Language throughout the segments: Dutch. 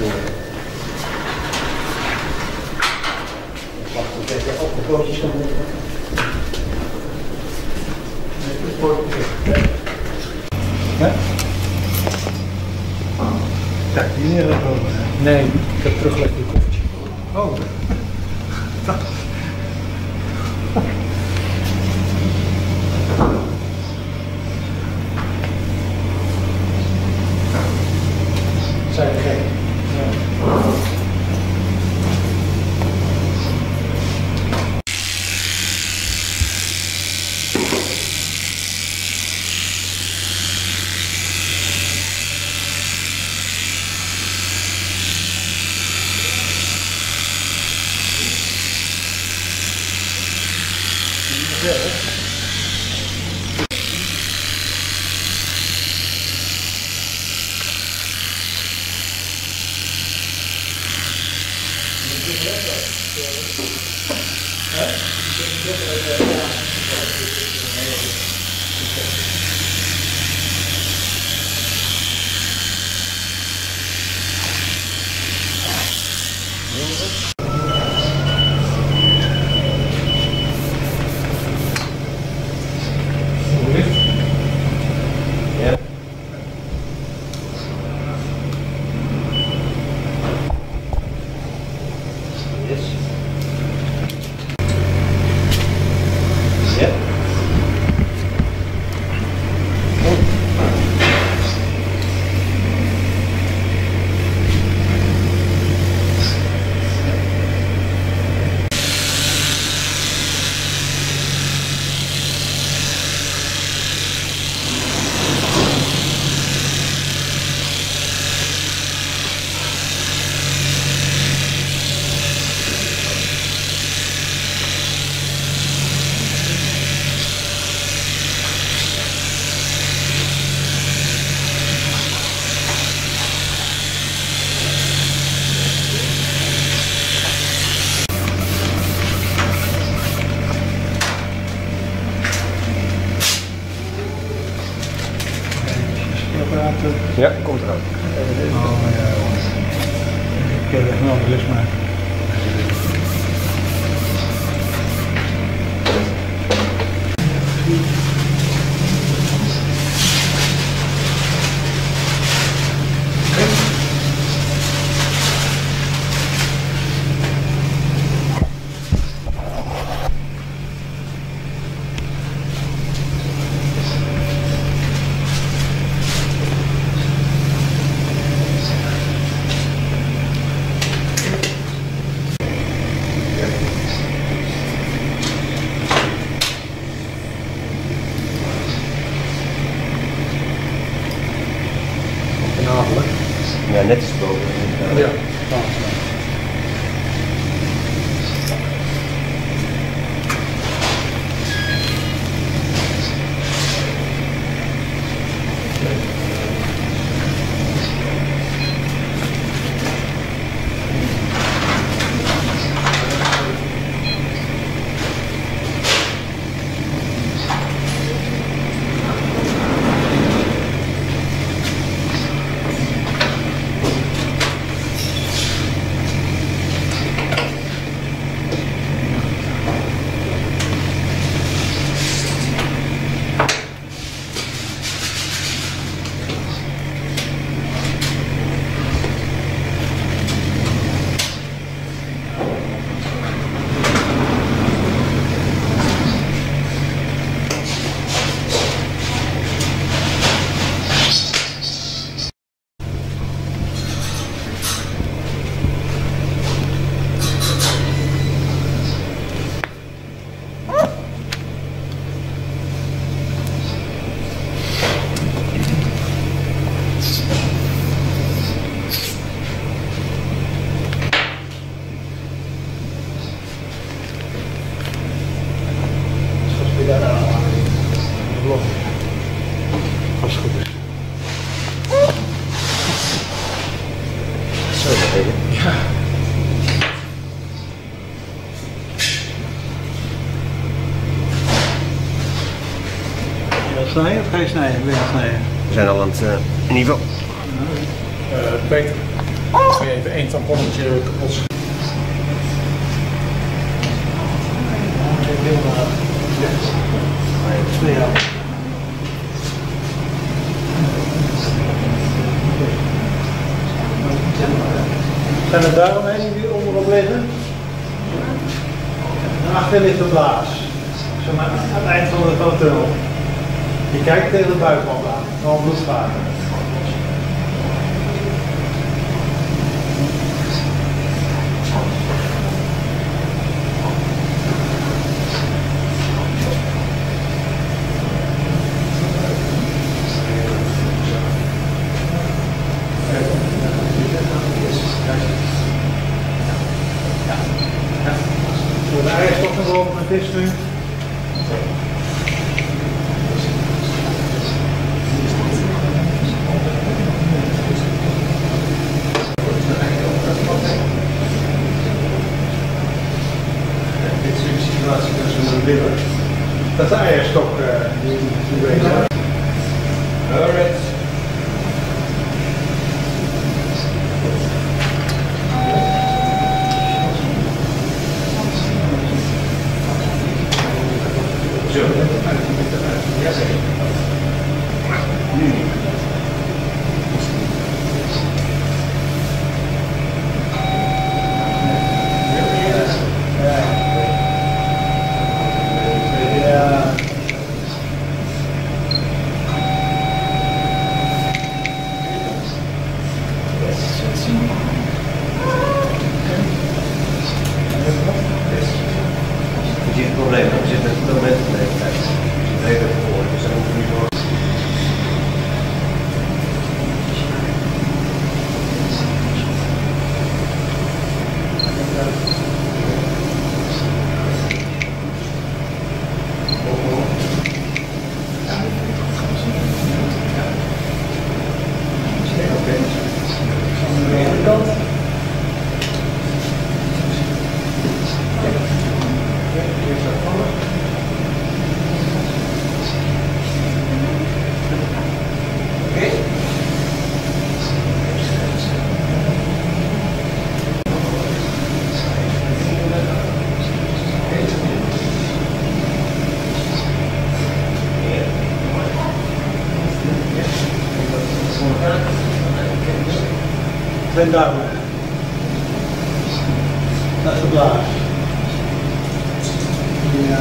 Wacht, ik even op de pootjes gaan doen. Ja? Ja, die neerleggen. Nee, ik heb teruggelegd in het koffertje. Oh. Zijn we gek? Ja. Ja, komt eraan. Oh ja, ik heb echt een andere list maken. Ja, net is boven. Ja. Als het goed is. Zo even. Ja. Wil je snijden of ga je snijden? Wil je snijden? We zijn al aan het niveau. Peter. weer even één tamponnetje kapot. Zijn er daar omheen die onderop liggen? Daarachter ligt de blaas. Zeg maar aan het eind van de tunnel. Je kijkt tegen de buitenwand aan, gewoon bloedvaten. De eierstok naar boven met dit nu. Dit is een situatie dat ze moeten willen. Dat de eierstok die bezig is. Alright. Zo, ja zeker. Nu. Je ziet het probleem, we zitten met veel mensen de hele tijd. Je ziet het hele voor, dus dan hoeven we niet door. Ben daar. Dat is de blaas. Ja.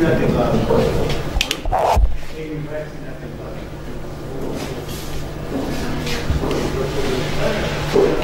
net in laten. 51 net in laten.